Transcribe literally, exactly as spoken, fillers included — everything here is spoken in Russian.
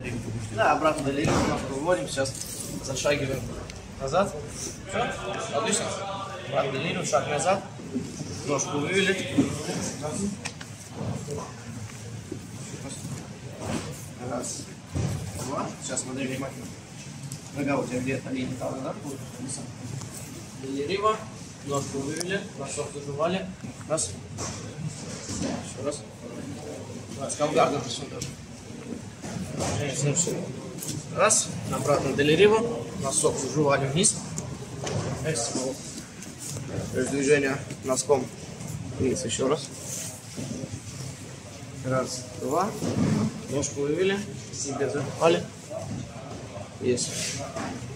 Да, обратно долили, немножко выводим, сейчас зашагиваем назад. Все, отлично. Обратно долили, шаг назад, ножку вывели. Раз, два. Сейчас смотри внимательно. Нога у тебя где-то линия таза, да? Долили, ножку вывели, носок заживали. Раз. Еще раз. Раз, кавгар допустим тоже. Раз, обратно долериво, носок заживали вниз. То есть движение носком вниз еще раз. Раз, два. Ножку вывели, себе заживали. Есть.